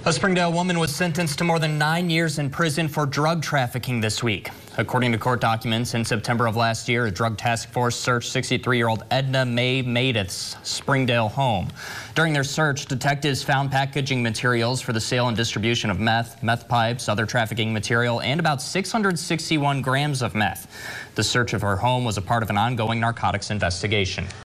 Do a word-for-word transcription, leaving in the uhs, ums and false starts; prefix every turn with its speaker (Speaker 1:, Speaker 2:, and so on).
Speaker 1: A Springdale woman was sentenced to more than nine years in prison for drug trafficking this week. According to court documents, in September of last year, a drug task force searched sixty-three-year-old Edna Mae Maidith's Springdale home. During their search, detectives found packaging materials for the sale and distribution of meth, meth pipes, other trafficking material, and about six hundred sixty-one grams of meth. The search of her home was a part of an ongoing narcotics investigation.